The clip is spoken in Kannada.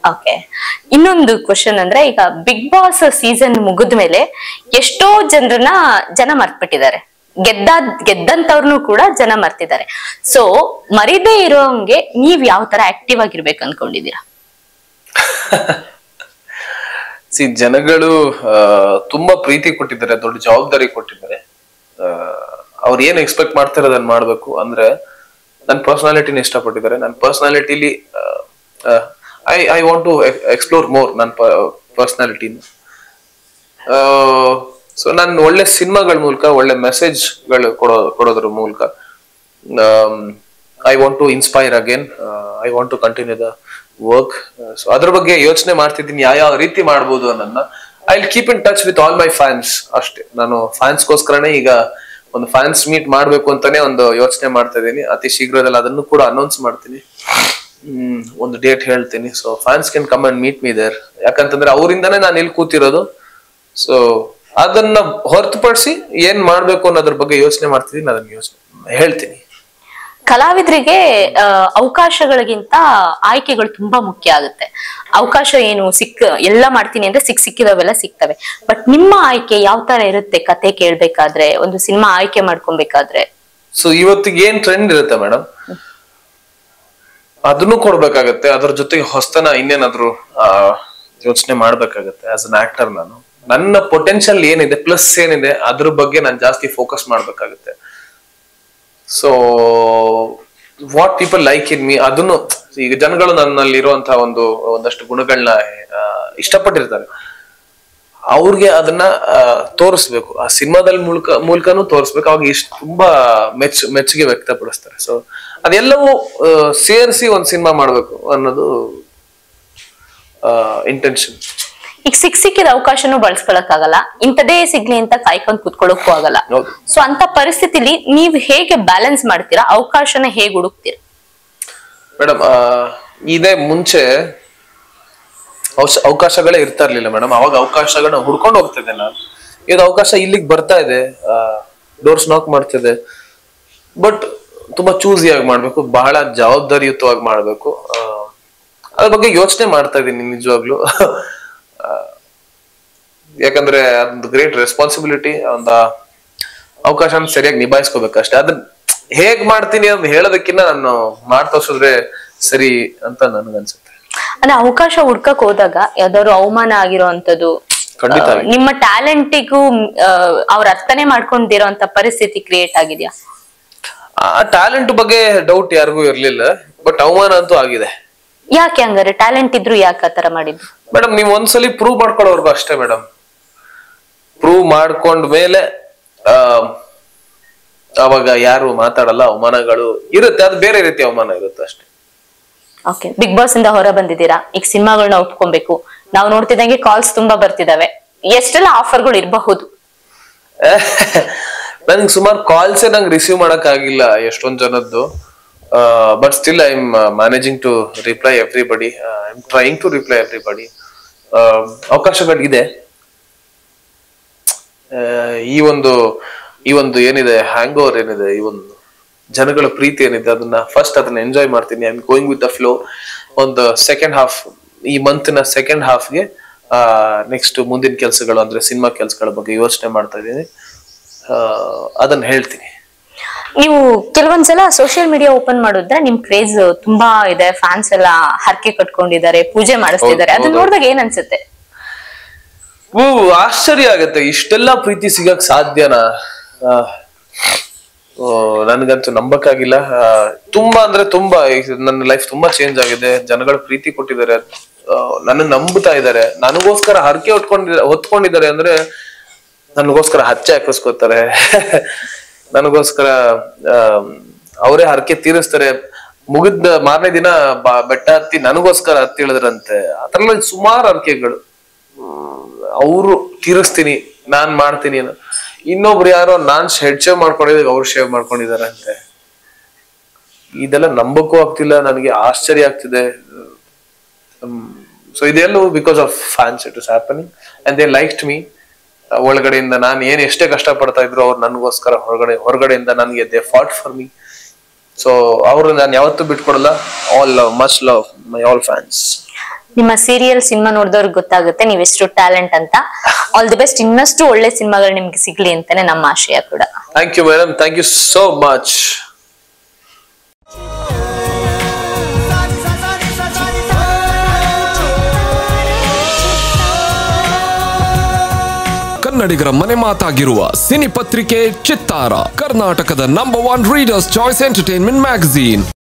ಓಕೆ, ಇನ್ನೊಂದು ಕ್ವಶನ್ ಅಂದ್ರೆ, ಈಗ ಬಿಗ್ ಬಾಸ್ ಸೀಸನ್ ಮುಗಿದ್ಮೇಲೆ ಎಷ್ಟೋ ಜನ ಮರ್ತ್ಬಿಟ್ಟಿದ್ದಾರೆ. ಗೆದ್ದಂತವ್ರನ್ನು ಕೂಡ ಜನ ಮರ್ತಿದ್ದಾರೆ. ಸೊ ಮರಿದೇ ಇರೋಂಗೆ ನೀವ್ ಯಾವ ತರ ಆಕ್ಟಿವ್ ಆಗಿರ್ಬೇಕು ಅನ್ಕೊಂಡಿದೀರಾ? ಜನಗಳು ತುಂಬಾ ಪ್ರೀತಿ ಕೊಟ್ಟಿದ್ದಾರೆ, ದೊಡ್ಡ ಜವಾಬ್ದಾರಿ ಕೊಟ್ಟಿದ್ದಾರೆ. ಅವ್ರು ಏನ್ ಎಕ್ಸ್ಪೆಕ್ಟ್ ಮಾಡ್ತಾರೆ ಅದನ್ನ ಮಾಡ್ಬೇಕು. ಅಂದ್ರೆ ನನ್ನ ಪರ್ಸನಾಲಿಟಿನ ಇಷ್ಟಪಟ್ಟಿದ್ದಾರೆ. ನನ್ನ ಪರ್ಸನಾಲಿಟಿಲಿ I want to explore more ನನ್ನ ಪರ್ಸನಾಲಿಟಿನ. ಸೊ ನಾನು ಒಳ್ಳೆ ಸಿನಿಮಾಗಳ ಮೂಲಕ, ಒಳ್ಳೆ ಮೆಸೇಜ್ಗಳು ಕೊಡೋದ್ರ ಮೂಲಕ I want to inspire again. I want to continue the work. So ಅದ್ರ ಬಗ್ಗೆ ಯೋಚನೆ ಮಾಡ್ತಿದ್ದೀನಿ, ಯಾವ ರೀತಿ ಮಾಡ್ಬೋದು ಅನ್ನೋದನ್ನ. I will keep in touch with all my fans ಅಷ್ಟೇ. ನಾನು ಫ್ಯಾನ್ಸ್ಗೋಸ್ಕರನೇ ಈಗ ಒಂದು ಫ್ಯಾನ್ಸ್ ಮೀಟ್ ಮಾಡ್ಬೇಕು ಅಂತಾನೆ ಒಂದು ಯೋಚನೆ ಮಾಡ್ತಾ ಇದ್ದೀನಿ. ಅತಿ ಶೀಘ್ರದಲ್ಲಿ ಅದನ್ನು ಕೂಡ ಅನೌನ್ಸ್ ಮಾಡ್ತೀನಿ, ಒಂದು ಡೇಟ್ ಹೇಳ್ತೀನಿ. So fans can come and meet me there. ಯಾಕಂತಂದ್ರೆ ಅವರಿಂದಾನೇ ನಾನು ಇಲ್ಲಿ ಕೂತಿರೋದು. ಸೊ ಅದನ್ನ ಹೊರತುಪಡಿಸಿ ಏನ್ ಮಾಡ್ಬೇಕು ಅನ್ನೋದ್ರ ಬಗ್ಗೆ ಯೋಚನೆ ಮಾಡ್ತಿದ್ದೀನಿ, ಅದನ್ನ ಯೋಚನೆ ಹೇಳ್ತೀನಿ. ಕಲಾವಿದರಿಗೆ ಅವಕಾಶಗಳಿಗಿಂತ ಆಯ್ಕೆಗಳು ತುಂಬಾ ಮುಖ್ಯ ಆಗುತ್ತೆ. ಅವಕಾಶ ಏನು ಎಲ್ಲ ಮಾಡ್ತೀನಿ ಅಂದ್ರೆ ಸಿಕ್ಕಿದವೆಲ್ಲ ಸಿಗ್ತವೆ. ಬಟ್ ನಿಮ್ಮ ಆಯ್ಕೆ ಯಾವ ತರ ಇರುತ್ತೆ? ಕತೆ ಕೇಳ್ಬೇಕಾದ್ರೆ, ಒಂದು ಸಿನಿಮಾ ಆಯ್ಕೆ ಮಾಡ್ಕೊಬೇಕಾದ್ರೆ? ಸೊ ಇವತ್ತಿಗೆ ಏನ್ ಟ್ರೆಂಡ್ ಇರುತ್ತೆ ಮೇಡಮ್, ಅದನ್ನು ಕೊಡ್ಬೇಕಾಗತ್ತೆ. ಅದ್ರ ಜೊತೆಗೆ ಹೊಸತನ ಇನ್ನೇನಾದ್ರು ಯೋಚನೆ ಮಾಡ್ಬೇಕಾಗತ್ತೆ. ಆಸ್ ಅನ್ ಆಕ್ಟರ್ ನಾನು ನನ್ನ ಪೊಟೆನ್ಶಿಯಲ್ ಏನಿದೆ, ಪ್ಲಸ್ ಏನಿದೆ, ಅದ್ರ ಬಗ್ಗೆ ನಾನು ಜಾಸ್ತಿ ಫೋಕಸ್ ಮಾಡ್ಬೇಕಾಗತ್ತೆ. So what people like in me, ಅದನ್ನು ಈಗ ಜನಗಳು ನನ್ನಲ್ಲಿ ಇರುವಂತಹ ಒಂದಷ್ಟು ಗುಣಗಳನ್ನ ಇಷ್ಟಪಟ್ಟಿರ್ತಾರೆ. ಅವ್ರಿಗೆ ಅದನ್ನ ತೋರಿಸ್ಬೇಕು, ಆ ಸಿನಿಮಾದಲ್ಲಿ ಮೂಲಕನೂ ತೋರಿಸ್ಬೇಕು. ಅವಾಗ ತುಂಬಾ ಮೆಚ್ಚುಗೆ ವ್ಯಕ್ತಪಡಿಸ್ತಾರೆ. ಸೊ ಅದೆಲ್ಲವೂ ಸೇರಿಸಿ ಒಂದ್ ಸಿನಿಮಾ ಮಾಡ್ಬೇಕು ಅನ್ನೋದು ಇಂಟೆನ್ಷನ್. ಈಗ ಸಿಕ್ಕಿದ ಅವಕಾಶನೂ ಬಳಸ್ಕೊಳಕ್ ಆಗಲ್ಲ, ಇಂಥದೇ ಸಿಗ್ಲಿ ಅಂತ ಕಾಯ್ಕೊಂಡ್ ಕುತ್ಕೊಳ್ಳೋಕ್ಕೂ ಆಗಲ್ಲ. ಸೊ ಅಂತ ಪರಿಸ್ಥಿತಿಲಿ ನೀವ್ ಹೇಗೆ ಬ್ಯಾಲೆನ್ಸ್ ಮಾಡ್ತೀರಾ? ಅವಕಾಶನ ಹೇಗೆ ಹುಡುಕ್ತೀರಾ? ಮೇಡಮ್, ಇದೇ ಮುಂಚೆ ಅವಕಾಶಗಳೇ ಇರ್ತಾ ಇರ್ಲಿಲ್ಲ ಮೇಡಮ್. ಅವಾಗ ಅವಕಾಶಗಳನ್ನ ಹುಡ್ಕೊಂಡು ಹೋಗ್ತಿದ್ದೆ ನಾನು. ಈಗ ಅವಕಾಶ ಇಲ್ಲಿಗೆ ಬರ್ತಾ ಇದೆ, ಡೋರ್ಸ್ ನಾಕ್ ಮಾಡ್ತಿದೆ. ಬಟ್ ತುಂಬಾ ಚೂಸಿಯಾಗಿ ಮಾಡ್ಬೇಕು, ಬಹಳ ಜವಾಬ್ದಾರಿಯುತವಾಗಿ ಮಾಡ್ಬೇಕು. ಅದ್ರ ಬಗ್ಗೆ ಯೋಚನೆ ಮಾಡ್ತಾ ಇದ್ದೀನಿ ನಿಜವಾಗ್ಲು. ಯಾಕಂದ್ರೆ ಅದೊಂದು ಗ್ರೇಟ್ ರೆಸ್ಪಾನ್ಸಿಬಿಲಿಟಿ. ಒಂದು ಅವಕಾಶನ ಸರಿಯಾಗಿ ನಿಭಾಯಿಸ್ಕೋಬೇಕಷ್ಟೇ. ಅದನ್ನ ಹೇಗ್ ಮಾಡ್ತೀನಿ ಅಂತ ಹೇಳೋದಕ್ಕಿಂತ ನಾನು ತೋರ್ಸಿದ್ರೆ ಸರಿ ಅಂತ ನನ್ಗನ್ಸುತ್ತೆ. ಅಂದ್ರೆ ಅವಕಾಶ ಹುಡ್ಕಕ್ ಹೋದಾಗ ಯಾವ್ದಾದ್ರು ಅವಮಾನ ಆಗಿರೋಂಥದ್ದು, ನಿಮ್ಮ ಟ್ಯಾಲೆಂಟಿಗೂ ಅವ್ರ ಅರ್ಥನೆ ಮಾಡ್ಕೊಂಡಿರೋ ಅಂತ ಪರಿಸ್ಥಿತಿ ಕ್ರಿಯೇಟ್ ಆಗಿದ್ಯಾ? ಆ ಟ್ಯಾಲೆಂಟ್ ಬಗ್ಗೆ ಡೌಟ್ ಯಾರಿಗೂ ಇರ್ಲಿಲ್ಲ, ಬಟ್ ಅವಮಾನ ಅಂತೂ ಆಗಿದೆ. ಯಾಕೆ ಹಂಗಾರೆ? ಟ್ಯಾಲೆಂಟ್ ಇದ್ರು ಯಾಕೆ ಆತರ ಮಾಡಿದ್ರು? ಮೇಡಮ್, ನೀವ್ ಒಂದ್ಸಲಿ ಪ್ರೂವ್ ಮಾಡ್ಕೊಳ್ಳೋರ್ಗು ಅಷ್ಟೇ ಮೇಡಮ್. ಪ್ರೂವ್ ಮಾಡ್ಕೊಂಡ್ ಮೇಲೆ ಅವಾಗ ಯಾರು ಮಾತಾಡಲ್ಲ. ಅವಮಾನಗಳು ಇರುತ್ತೆ, ಅದು ಬೇರೆ ರೀತಿ ಅವಮಾನ ಇರುತ್ತೆ ಅಷ್ಟೇ. ಓಕೆ, ಬಿಗ್ ಬಾಸ್ ಇಂದ ಹೊರ ಬಂದಿದ್ದೀರಾ, ಈಗ ಸಿನಿಮಾಗಳನ್ನ ಒಪ್ಕೊಬೇಕು. ನಾವು ನೋಡ್ತಿದ್ದಂಗೆ ಕಾಲ್ಸ್ ತುಂಬಾ ಬರ್ತಿದಾವೆ. ಎಷ್ಟೆಲ್ಲ ಆಫರ್ಗಳು ಇರಬಹುದು? ನನ್ಗೆ ಸುಮಾರು ಕಾಲ್ಸೇ ನಂಗೆ ರಿಸೀವ್ ಮಾಡಕ್ ಆಗಿಲ್ಲ ಎಷ್ಟೊಂದ್ ಜನದ್ದು. But still I am managing to reply everybody. I am trying to reply everybody. ಅವಕಾಶಗಳಿದೆ. ಈ ಒಂದು ಏನಿದೆ, ಹ್ಯಾಂಗ್ ಓವರ್ ಏನಿದೆ, ಈ ಒಂದು ಜನಗಳ ಪ್ರೀತಿ ಏನಿದೆ, ಅದನ್ನ ಎಂಜಾಯ್ ಮಾಡ್ತೀನಿ. I am going with the flow. ಒಂದು ಸೆಕೆಂಡ್ ಹಾಫ್, ಈ ಮಂತ್ನ ಸೆಕೆಂಡ್ ಹಾಫ್ಗೆ ನೆಕ್ಸ್ಟ್ ಮುಂದಿನ ಕೆಲಸಗಳು ಅಂದ್ರೆ ಸಿನಿಮಾ ಕೆಲಸಗಳ ಬಗ್ಗೆ ಯೋಚನೆ ಮಾಡ್ತಾ ಇದ್ದೀನಿ. ಅದನ್ನ ಹೇಳ್ತೀನಿ. ನೀವು ಕೆಲವೊಂದ್ಸಲ ಸೋಷಿಯಲ್ ಮೀಡಿಯಾ ಓಪನ್ ಮಾಡಿದ್ರೆ ನಿಮ್ ಕ್ರೇಜ್ ತುಂಬಾ ಇದೆ, ಫ್ಯಾನ್ಸ್ ಎಲ್ಲ ಹರಕೆ ಕಟ್ಕೊಂಡಿದ್ದಾರೆ, ಪೂಜೆ ಮಾಡಿಸ್ತಿದ್ದಾರೆ. ಅದನ್ನ ನೋಡಿದಾಗ ಏನ್ ಅನ್ಸುತ್ತೆ? ಆಶ್ಚರ್ಯ ಆಗತ್ತೆ, ಇಷ್ಟೆಲ್ಲಾ ಪ್ರೀತಿ ಸಿಗಕ್ ಸಾಧ್ಯನಾ? ನನ್ಗಂತೂ ನಂಬಕ್ಕಾಗಿಲ್ಲ. ತುಂಬಾ ಅಂದ್ರೆ ತುಂಬಾ ನನ್ನ ಲೈಫ್ ತುಂಬಾ ಚೇಂಜ್ ಆಗಿದೆ. ಜನಗಳು ಪ್ರೀತಿ ಕೊಟ್ಟಿದ್ದಾರೆ, ನನ್ನ ನಂಬುತ್ತಾ ಇದ್ದಾರೆ, ನನಗೋಸ್ಕರ ಹರಕೆ ಹೊತ್ಕೊಂಡಿದ್ದಾರೆ. ಅಂದ್ರೆ ನನಗೋಸ್ಕರ ಹಚ್ಚೆ ಹಾಕಿಸ್ಕೋತಾರೆ, ನನಗೋಸ್ಕರ ಅವರೇ ಹರಕೆ ತೀರಿಸ್ತಾರೆ. ಮುಗಿದ ಮಾರನೇ ದಿನ ಬೆಟ್ಟ ಹತ್ತಿ ನನಗೋಸ್ಕರ ಹತ್ತಿ ಇಳಿದ್ರಂತೆ. ಆತರ ಸುಮಾರು ಹರಕೆಗಳು ಅವರು ತೀರಿಸ್ತೀನಿ, ನಾನ್ ಮಾಡ್ತೀನಿ. ಇನ್ನೊಬ್ರು ಯಾರೋ ನಾನ್ ಹೆಡ್ ಶೇವ್ ಮಾಡ್ಕೊಂಡಿದಾಗ ಅವ್ರು ಶೇವ್ ಮಾಡ್ಕೊಂಡಿದಾರಂತೆ. ಇದೆಲ್ಲ ನಂಬಕ್ಕೂ ಆಗ್ತಿಲ್ಲ, ನನಗೆ ಆಶ್ಚರ್ಯ ಆಗ್ತಿದೆ. ಸೊ ಇದೆಲ್ಲವೂ because of fans it is happening and they liked me. ಒಳಗಡೆಯಿಂದ ನಾನು ಎಷ್ಟೇ ಕಷ್ಟ ಪಡ್ತಾ ಇದ್ರು ಅವ್ರು ನನಗೋಸ್ಕರ ಹೊರಗಡೆಯಿಂದ ನನಗೆ they fought for me. So ಅವರು ನಾನು ಯಾವತ್ತೂ ಬಿಟ್ಕೊಡಲ್ಲ. All love, much love my all fans. ನಿಮ್ಮ ಸೀರಿಯಲ್ ಸಿನಿಮಾ ನೋಡಿದವ್ರಿಗೆ ಗೊತ್ತಾಗುತ್ತೆ ನೀವೆಷ್ಟು ಟ್ಯಾಲೆಂಟ್ ಅಂತ. ಆಲ್ ದಿ ಬೆಸ್ಟ್, ಇನ್ನಷ್ಟು ಒಳ್ಳೆ ಸಿನಿಮಾಗಳು ನಿಮ್ಗೆ ಸಿಗ್ಲಿ ಅಂತಾನೆ ನಮ್ಮ ಆಶಯ ಕೂಡ. Thank you madam, thank you so much. ಕನ್ನಡಿಗರ ಮನೆ ಮಾತಾಗಿರುವ ಸಿನಿ ಪತ್ರಿಕೆ ಚಿತ್ತಾರ, ಕರ್ನಾಟಕದ number 1 readers choice entertainment magazine.